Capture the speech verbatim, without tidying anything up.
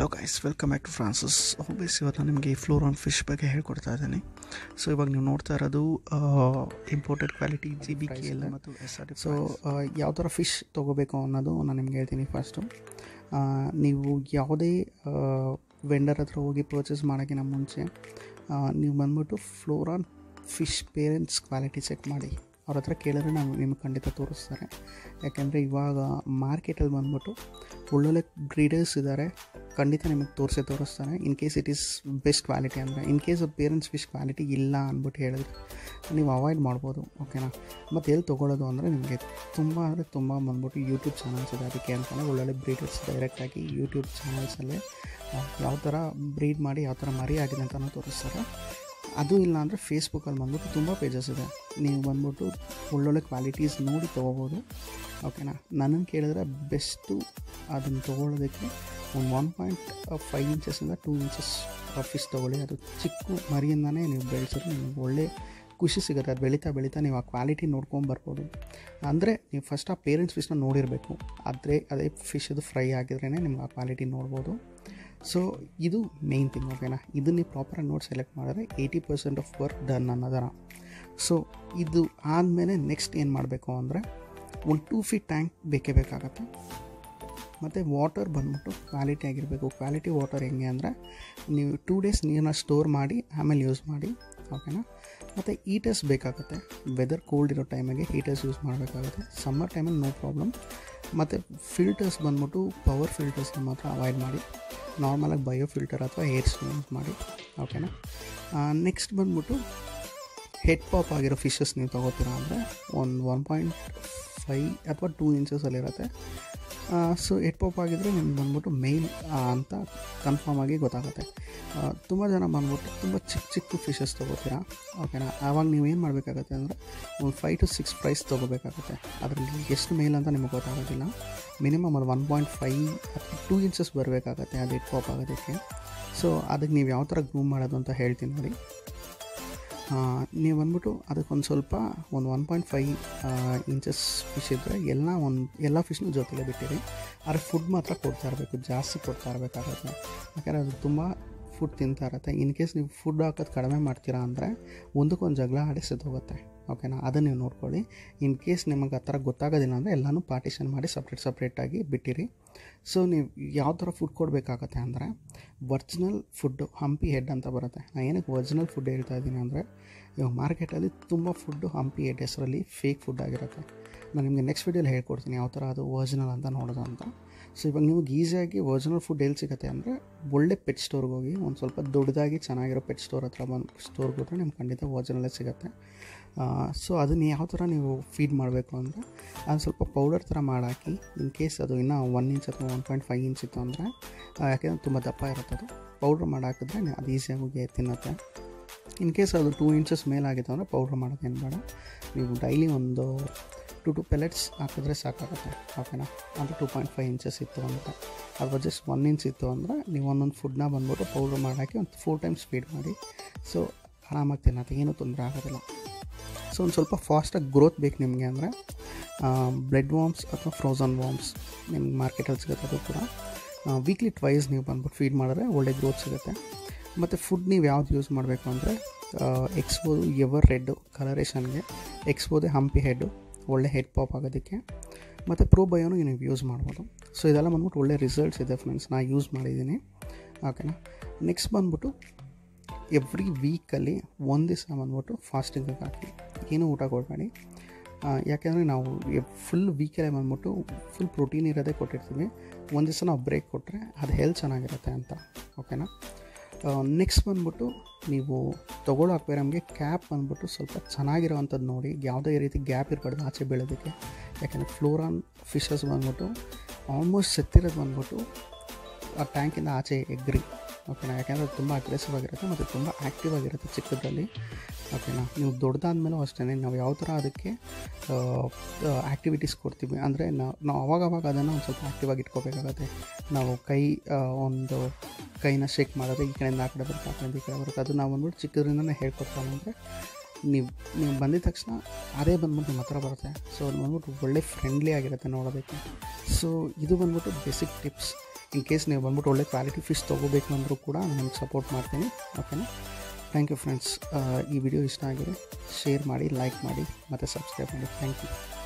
Hello guys, welcome back to Francis. Obvious ಇವತ್ತು ನಾನು ನಿಮಗೆ ಫ್ಲೋರಾನ್ ಫಿಶ್ ಬಗ್ಗೆ ಹೇಳ್ಕೊಡ್ತಾ ಇದ್ದೀನಿ. ಸೊ ಇವಾಗ ನೀವು ನೋಡ್ತಾ ಇರೋದು imported quality G B K L ಮತ್ತು ಎಸ್ ಆರ್ ಡಿ. ಸೊ ಯಾವ ಥರ ಫಿಶ್ ತೊಗೋಬೇಕು ಅನ್ನೋದು ನಾನು ನಿಮ್ಗೆ ಹೇಳ್ತೀನಿ. ಫಸ್ಟು ನೀವು ಯಾವುದೇ ವೆಂಡರ್ ಹತ್ರ ಹೋಗಿ ಪರ್ಚೇಸ್ ಮಾಡೋಕ್ಕಿಂತ ಮುಂಚೆ ನೀವು ಬಂದ್ಬಿಟ್ಟು flowerhorn fish parents quality check ಮಾಡಿ. ಅವ್ರ ಹತ್ರ ಕೇಳಿದ್ರೆ ನಾವು ನಿಮ್ಗೆ ಖಂಡಿತ ತೋರಿಸ್ತಾರೆ. ಯಾಕೆಂದರೆ ಇವಾಗ ಮಾರ್ಕೆಟಲ್ಲಿ ಬಂದ್ಬಿಟ್ಟು ಒಳ್ಳೊಳ್ಳೆ ಬ್ರೀಡರ್ಸ್ ಇದ್ದಾರೆ, ಖಂಡಿತ ನಿಮಗೆ ತೋರಿಸೇ ತೋರಿಸ್ತಾರೆ. In case it is best quality ಅಂದರೆ. In case parents fish quality ಇಲ್ಲ ಅಂದ್ಬಿಟ್ಟು ಹೇಳಿದ್ರೆ ನೀವು ಅವಾಯ್ಡ್ ಮಾಡ್ಬೋದು, ಓಕೆನಾ. ಮತ್ತು ಎಲ್ಲಿ ತೊಗೊಳ್ಳೋದು ಅಂದರೆ ನಿಮಗೆ ತುಂಬ ಅಂದರೆ ತುಂಬ ಬಂದ್ಬಿಟ್ಟು ಯೂಟ್ಯೂಬ್ ಚಾನಲ್ಸ್ ಇದೆ. ಅದಕ್ಕೆ ಅಂತಲೇ ಒಳ್ಳೊಳ್ಳೆ ಬ್ರೀಡರ್ಸ್ ಡೈರೆಕ್ಟಾಗಿ ಯೂಟ್ಯೂಬ್ ಚಾನಲ್ಸಲ್ಲೇ ಯಾವ ಥರ ಬ್ರೀಡ್ ಮಾಡಿ ಯಾವ ಥರ ಮರಿ ಆಗಿದೆ ಅಂತಲೂ ತೋರಿಸ್ತಾರೆ. ಅದು ಇಲ್ಲ ಅಂದರೆ ಫೇಸ್ಬುಕ್ಕಲ್ಲಿ ಬಂದ್ಬಿಟ್ಟು ತುಂಬ ಪೇಜಸ್ ಇದೆ, ನೀವು ಬಂದ್ಬಿಟ್ಟು ಒಳ್ಳೊಳ್ಳೆ ಕ್ವಾಲಿಟೀಸ್ ನೋಡಿ ತೊಗೋಬೋದು, ಓಕೆನಾ. ನನ್ನನ್ನು ಕೇಳಿದ್ರೆ ಬೆಸ್ಟು ಅದನ್ನು ತೊಗೊಳ್ಳೋದಕ್ಕೆ ಒಂದು ಒನ್ ಪಾಯಿಂಟ್ ಫೈವ್ ಇಂಚಸ್ಸಿಂದ ಟೂ ಇಂಚಸ್ ಫಿಶ್ ತೊಗೊಳ್ಳಿ. ಅದು ಚಿಕ್ಕ ಮರಿಯಿಂದನೇ ನೀವು ಬೆಳೆಸಿದ್ರೆ ನಿಮ್ಗೆ ಒಳ್ಳೆ ಖುಷಿ ಸಿಗುತ್ತೆ. ಅದು ಬೆಳೀತಾ ಬೆಳೀತಾ ನೀವು ಆ ಕ್ವಾಲಿಟಿ ನೋಡ್ಕೊಂಬರ್ಬೋದು. ಅಂದರೆ ನೀವು ಫಸ್ಟ್ ಆ ಪೇರೆಂಟ್ಸ್ ಫಿಶ್ನ ನೋಡಿರಬೇಕು, ಆದರೆ ಅದೇ ಫಿಶದು ಫ್ರೈ ಆಗಿದ್ರೇ ನಿಮ್ಗೆ ಆ ಕ್ವಾಲಿಟಿ ನೋಡ್ಬೋದು. ಸೊ ಇದು ಮೇಯ್ನ್ ಥಿಂಗ್, ಓಕೆನಾ. ಇದನ್ನು ನೀವು ಪ್ರಾಪರಾಗಿ ನೋಡಿ ಸೆಲೆಕ್ಟ್ ಮಾಡಿದ್ರೆ eighty percent of work done ಅನ್ನೋದರ. ಸೊ ಇದು ಆದಮೇಲೆ ನೆಕ್ಸ್ಟ್ ಏನು ಮಾಡಬೇಕು ಅಂದರೆ ಒಂದು ಟೂ ಫೀಟ್ ಟ್ಯಾಂಕ್ ಬೇಕೇ ಬೇಕಾಗತ್ತೆ. ಮತ್ತು ವಾಟರ್ ಬಂದ್ಬಿಟ್ಟು ಕ್ವಾಲಿಟಿ ಆಗಿರಬೇಕು. ಕ್ವಾಲಿಟಿ ವಾಟರ್ ಹೆಂಗೆ ಅಂದರೆ ನೀವು ಟೂ ಡೇಸ್ ನೀರನ್ನ ಸ್ಟೋರ್ ಮಾಡಿ ಆಮೇಲೆ ಯೂಸ್ ಮಾಡಿ, ಓಕೆನಾ. ಮತ್ತು ಹೀಟರ್ಸ್ ಬೇಕಾಗುತ್ತೆ. ವೆದರ್ ಕೋಲ್ಡ್ ಇರೋ ಟೈಮಿಗೆ ಹೀಟರ್ಸ್ ಯೂಸ್ ಮಾಡಬೇಕಾಗುತ್ತೆ. ಸಮ್ಮರ್ ಟೈಮಲ್ಲಿ ನೋ ಪ್ರಾಬ್ಲಮ್. ಮತ್ತು ಫಿಲ್ಟರ್ಸ್ ಬಂದ್ಬಿಟ್ಟು ಪವರ್ ಫಿಲ್ಟರ್ಸ್ನ ಮಾತ್ರ ಅವಾಯ್ಡ್ ಮಾಡಿ, ನಾರ್ಮಲಾಗಿ ಬಯೋ ಫಿಲ್ಟರ್ ಅಥವಾ ಏರ್ಸ್ ಯೂಸ್ ಮಾಡಿ, ಓಕೆನಾ. ನೆಕ್ಸ್ಟ್ ಬಂದ್ಬಿಟ್ಟು ಹೆಡ್ ಪಾಪ್ ಆಗಿರೋ ಫಿಶಸ್ ನೀವು ತೊಗೋತೀರಾ ಅಂದರೆ ಒಂದು ಒನ್ ಪಾಯಿಂಟ್ ಫೈ ಅಥವಾ ಟೂ ಇಂಚಸಲ್ಲಿರುತ್ತೆ. ಸೊ ಹೆಡ್ ಪಾಪ್ ಆಗಿದ್ದರೆ ನಿಮ್ಗೆ ಬಂದ್ಬಿಟ್ಟು ಮೇಲ್ ಅಂತ ಕನ್ಫರ್ಮ್ ಆಗಿ ಗೊತ್ತಾಗುತ್ತೆ. ತುಂಬ ಜನ ಬಂದ್ಬಿಟ್ಟು ತುಂಬ ಚಿಕ್ಕ ಚಿಕ್ಕ ಫಿಶಸ್ ತೊಗೋತೀರಾ, ಓಕೆನಾ. ಆವಾಗ ನೀವು ಏನು ಮಾಡಬೇಕಾಗತ್ತೆ ಅಂದರೆ ಒಂದು ಫೈವ್ ಟು ಸಿಕ್ಸ್ ಪ್ರೈಸ್ ತೊಗೋಬೇಕಾಗುತ್ತೆ. ಅದರಲ್ಲಿ ಎಷ್ಟು ಮೇಲ್ ಅಂತ ನಿಮಗೆ ಗೊತ್ತಾಗೋದಿಲ್ಲ. ಮಿನಿಮಮ್ ಅದು ಒನ್ ಪಾಯಿಂಟ್ ಫೈ ಅಥವಾ ಟೂ ಇಂಚಸ್ ಬರಬೇಕಾಗತ್ತೆ ಅದು ಹೆಡ್ ಪಾಪ್ ಆಗೋದಕ್ಕೆ. ಸೊ ಅದಕ್ಕೆ ನೀವು ಯಾವ ಥರ ಗ್ರೂಮ್ ಮಾಡೋದು ಅಂತ ಹೇಳ್ತೀನಿ ನೋಡಿ. ನೀವು ಬಂದ್ಬಿಟ್ಟು ಅದಕ್ಕೊಂದು ಸ್ವಲ್ಪ ಒಂದು one point five inches fish ಇದ್ದರೆ ಎಲ್ಲ ಒಂದು ಎಲ್ಲ ಫಿಶ್ನೂ ಜೊತೆಲೇ ಬಿಟ್ಟಿರಿ. ಆದರೆ ಫುಡ್ ಮಾತ್ರ ಕೊಡ್ತಾ ಇರಬೇಕು, ಜಾಸ್ತಿ ಕೊಡ್ತಾ ಇರಬೇಕಾಗುತ್ತೆ. ಯಾಕಂದರೆ ಅದು ತುಂಬ ಫುಡ್ ತಿಂತಾ ಇರುತ್ತೆ. ಇನ್ ಕೇಸ್ ನೀವು ಫುಡ್ ಹಾಕೋದು ಕಡಿಮೆ ಮಾಡ್ತೀರಾ ಅಂದರೆ ಒಂದಕ್ಕೊಂದು ಜಗಳ ಆಡಿ ಸತ್ತೋಗುತ್ತೆ, ಓಕೆನಾ. ಅದನ್ನು ನೀವು ನೋಡ್ಕೊಳ್ಳಿ. ಇನ್ ಕೇಸ್ ನಿಮಗೆ ಆ ಥರ ಗೊತ್ತಾಗೋದಿಲ್ಲ ಅಂದರೆ ಎಲ್ಲನೂ ಪಾರ್ಟಿಷನ್ ಮಾಡಿ ಸಪ್ರೇಟ್ ಸಪ್ರೇಟಾಗಿ ಬಿಟ್ಟಿರಿ. ಸೊ ನೀವು ಯಾವ ಥರ ಫುಡ್ ಕೊಡಬೇಕಾಗತ್ತೆ ಅಂದರೆ ಒರ್ಜಿನಲ್ ಫುಡ್ಡು ಹಂಪಿ ಹೆಡ್ ಅಂತ ಬರುತ್ತೆ. ನಾನು ಏನಕ್ಕೆ ಒರ್ಜಿನಲ್ ಫುಡ್ ಹೇಳ್ತಾ ಇದ್ದೀನಿ ಅಂದರೆ ಇವಾಗ ಮಾರ್ಕೆಟಲ್ಲಿ ತುಂಬ ಫುಡ್ಡು ಹಂಪಿ ಹೆಡ್ ಹೆಸರಲ್ಲಿ ಫೇಕ್ ಫುಡ್ ಆಗಿರುತ್ತೆ. ನಾನು ನಿಮಗೆ ನೆಕ್ಸ್ಟ್ ವೀಡಿಯೋಲಿ ಹೇಳ್ಕೊಡ್ತೀನಿ ಯಾವ ಥರ ಅದು ಒರಿಜಿನಲ್ ಅಂತ ನೋಡೋದು ಅಂತ. ಸೊ ಇವಾಗ ನಿಮಗೆ ಈಸಿಯಾಗಿ ಒರಿಜಿನಲ್ ಫುಡ್ ಎಲ್ಲಿ ಸಿಗುತ್ತೆ ಅಂದರೆ ಒಳ್ಳೆ ಪೆಟ್ ಸ್ಟೋರ್ಗೆ ಹೋಗಿ ಒಂದು ಸ್ವಲ್ಪ ದೊಡ್ಡದಾಗಿ ಚೆನ್ನಾಗಿರೋ ಪೆಟ್ ಸ್ಟೋರ್ ಹತ್ರ ಬಂದು ಸ್ಟೋರ್ಗೆ ಹೋದರೆ ನಿಮ್ಗೆ ಖಂಡಿತ ಒರಿಜಿನಲ್ಲೇ ಸಿಗುತ್ತೆ. ಸೊ ಅದನ್ನು ಯಾವ ಥರ ನೀವು ಫೀಡ್ ಮಾಡಬೇಕು ಅಂದರೆ ಅದು ಸ್ವಲ್ಪ ಪೌಡರ್ ಥರ ಮಾಡಾಕಿ. ಇನ್ ಕೇಸ್ ಅದು ಇನ್ನೂ ಒನ್ ಇಂಚ್ ಅಥವಾ ಒನ್ ಪಾಯಿಂಟ್ ಫೈವ್ ಇಂಚ್ ಇತ್ತು ಅಂದರೆ, ಯಾಕೆಂದರೆ ತುಂಬ ದಪ್ಪ ಇರುತ್ತೆ, ಅದು ಪೌಡ್ರ್ ಮಾಡಾಕಿದ್ರೆ ಅದು ಈಸಿಯಾಗಿ ಹೋಗಿ ತಿನ್ನುತ್ತೆ. ಇನ್ ಕೇಸ್ ಅದು ಟೂ ಇಂಚಸ್ ಮೇಲಾಗಿತ್ತು ಅಂದರೆ ಪೌಡ್ರ್ ಮಾಡೋದೇನು ಬೇಡ. ನೀವು ಡೈಲಿ ಒಂದು ಟು ಟು ಪೆಲೆಟ್ಸ್ ಹಾಕಿದ್ರೆ ಸಾಕಾಗುತ್ತೆ, ಓಕೆನಾ. ಅದು ಟೂ ಪಾಯಿಂಟ್ ಫೈವ್ ಇಂಚಸ್ ಇತ್ತು ಅಂತ, ಅಥವಾ ಜಸ್ಟ್ ಒನ್ ಇಂಚ್ ಇತ್ತು ಅಂದರೆ ನೀವು ಒಂದೊಂದು ಫುಡ್ನ ಬಂದ್ಬಿಟ್ಟು ಪೌಡ್ರ್ ಮಾಡಾಕಿ ಒಂದು ಫೋರ್ ಟೈಮ್ಸ್ ಫೀಡ್ ಮಾಡಿ. ಸೊ ಆರಾಮಾಗಿ ತಿನ್ನತ್ತೆ, ಏನೂ ತೊಂದರೆ ಆಗೋದಿಲ್ಲ. ಸೊ ಒಂದು ಸ್ವಲ್ಪ ಫಾಸ್ಟಾಗಿ ಗ್ರೋತ್ ಬೇಕು ನಿಮಗೆ ಅಂದರೆ ಬ್ರೆಡ್ ವಾರ್ಮ್ಸ್ ಅಥವಾ ಫ್ರೋಝನ್ ವಾರ್ಮ್ಸ್ ನಿಮ್ಗೆ ಮಾರ್ಕೆಟಲ್ಲಿ ಸಿಗುತ್ತೆ. ಅದು ಕೂಡ ವೀಕ್ಲಿ ಟ್ವೈಸ್ ನೀವು ಬಂದ್ಬಿಟ್ಟು ಫೀಡ್ ಮಾಡಿದ್ರೆ ಒಳ್ಳೆ ಗ್ರೋತ್ ಸಿಗುತ್ತೆ. ಮತ್ತು ಫುಡ್ ನೀವು ಯಾವ್ದು ಯೂಸ್ ಮಾಡಬೇಕು ಅಂದರೆ ಎಕ್ಸ್ಬೋದು ಎವರ್ ರೆಡ್ಡು ಕಲರೇಷನ್ಗೆ, ಎಕ್ಸ್ಬೋದೆ ಹಂಪಿ ಹೆಡ್ಡು ಒಳ್ಳೆ ಹೆಡ್ ಪಾಪ್ ಆಗೋದಕ್ಕೆ, ಮತ್ತು ಪ್ರೋ ಬಯೋನು ನೀವು ಯೂಸ್ ಮಾಡ್ಬೋದು. ಸೊ ಇದೆಲ್ಲ ಬಂದ್ಬಿಟ್ಟು ಒಳ್ಳೆ ರಿಸಲ್ಟ್ಸ್ ಇದೆ ಫ್ರೆಂಡ್ಸ್, ನಾನು ಯೂಸ್ ಮಾಡಿದ್ದೀನಿ, ಓಕೆನಾ. ನೆಕ್ಸ್ಟ್ ಬಂದ್ಬಿಟ್ಟು ಎವ್ರಿ ವೀಕಲ್ಲಿ ಒಂದು ದಿವಸ ಬಂದ್ಬಿಟ್ಟು ಫಾಸ್ಟಿಂಗಿಗೆ ಹಾಕಿ, ಏನೂ ಊಟ ಕೊಡಬೇಡಿ. ಯಾಕೆಂದರೆ ನಾವು ಫುಲ್ ವೀಕಲ್ಲೇ ಬಂದ್ಬಿಟ್ಟು ಫುಲ್ ಪ್ರೋಟೀನ್ ಇರೋದೇ ಕೊಟ್ಟಿರ್ತೀವಿ. ಒಂದು ದಿವಸ ನಾವು ಬ್ರೇಕ್ ಕೊಟ್ಟರೆ ಅದು ಹೆಲ್ತ್ ಚೆನ್ನಾಗಿರುತ್ತೆ ಅಂತ, ಓಕೆನಾ. ನೆಕ್ಸ್ಟ್ ಬಂದ್ಬಿಟ್ಟು ನೀವು ತೊಗೊಳ್ಳೋ ಅಕ್ವೇರಿಯಮ್ಗೆ ಕ್ಯಾಪ್ ಬಂದ್ಬಿಟ್ಟು ಸ್ವಲ್ಪ ಚೆನ್ನಾಗಿರೋವಂಥದ್ದು ನೋಡಿ, ಯಾವುದೇ ರೀತಿ ಗ್ಯಾಪ್ ಇರಬಾರ್ದು ಆಚೆ ಬೀಳೋದಕ್ಕೆ. ಯಾಕೆಂದರೆ ಫ್ಲೋರಾನ್ ಫಿಶಸ್ ಬಂದ್ಬಿಟ್ಟು ಆಲ್ಮೋಸ್ಟ್ ಸತ್ತಿರೋದು ಬಂದ್ಬಿಟ್ಟು ಆ ಟ್ಯಾಂಕಿಂದ ಆಚೆ ಎಗ್ರಿ, ಓಕೆನಾ. ಯಾಕೆಂದರೆ ಅದು ತುಂಬ ಅಗ್ರೆಸಿವ್ ಆಗಿರುತ್ತೆ ಮತ್ತು ತುಂಬ ಆ್ಯಕ್ಟಿವ್ ಆಗಿರುತ್ತೆ ಚಿಕ್ಕದಲ್ಲಿ, ಓಕೆನಾ. ನೀವು ದೊಡ್ಡದಾದ್ಮೇಲೂ ಅಷ್ಟೇ ನಾವು ಯಾವ ಥರ ಅದಕ್ಕೆ ಆ್ಯಕ್ಟಿವಿಟೀಸ್ ಕೊಡ್ತೀವಿ ಅಂದರೆ ನಾವು ನಾವು ಅವಾಗವಾಗ ಅದನ್ನು ಒಂದು ಸ್ವಲ್ಪ ಆ್ಯಕ್ಟಿವಾಗಿ ಇಟ್ಕೋಬೇಕಾಗತ್ತೆ. ನಾವು ಕೈ ಒಂದು ಕೈನ ಶೇಕ್ ಮಾಡಿದ್ರೆ ಈ ಕಡೆಯಿಂದ ಆ ಕಡೆ ಬರುತ್ತೆ, ಆ ಕಡೆಯಿಂದ ಈ ಕಡೆ ಬರುತ್ತೆ. ಅದು ನಾವು ಬಂದ್ಬಿಟ್ಟು ಚಿಕ್ಕದ್ರಿಂದನೇ ಹೇಳ್ಕೊಡ್ತಾ ಅಂದರೆ ನೀವು ನೀವು ಬಂದಿದ ತಕ್ಷಣ ಅದೇ ಬಂದ್ಬಿಟ್ಟು ನಿಮ್ಮ ಹತ್ರ ಬರುತ್ತೆ. ಸೊ ಅದು ಬಂದ್ಬಿಟ್ಟು ಒಳ್ಳೆ ಫ್ರೆಂಡ್ಲಿ ಆಗಿರುತ್ತೆ ನೋಡೋದಕ್ಕೆ. ಸೊ ಇದು ಬಂದ್ಬಿಟ್ಟು ಬೇಸಿಕ್ ಟಿಪ್ಸ್. ಇನ್ ಕೇಸ್ ನೀವು ಬಂದ್ಬಿಟ್ಟು ಒಳ್ಳೆ ಕ್ವಾಲಿಟಿ ಫಿಶ್ ತೊಗೋಬೇಕು ಅಂದರೂ ಕೂಡ ನಾನು ನಿಮ್ಗೆ ಸಪೋರ್ಟ್ ಮಾಡ್ತೀನಿ. ಓಕೆನಾ? Thank you friends. ಈ ವಿಡಿಯೋ ಇಷ್ಟ ಆಗಿದೆ ಶೇರ್ ಮಾಡಿ, ಲೈಕ್ ಮಾಡಿ ಮತ್ತು ಸಬ್ಸ್ಕ್ರೈಬ್ ಮಾಡಿ. Thank you.